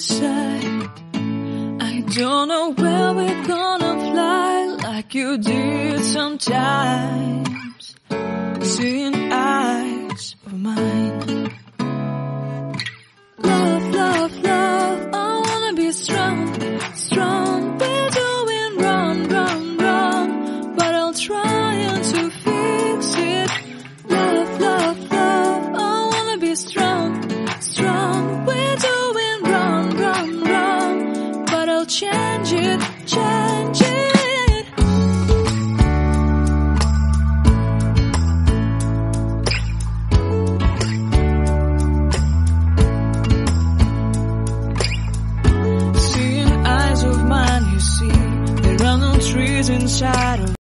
say, I don't know where we're gonna fly like you did sometimes. Seeing eyes of mine. Love, love, love, I wanna be strong, strong. We're doing wrong, wrong, wrong, but I'll try to fix it. Love, love, love, I wanna be strong, strong. We're doing wrong, wrong, wrong, but I'll change it, change it. Seeing eyes of mine, you see, there are no trees inside of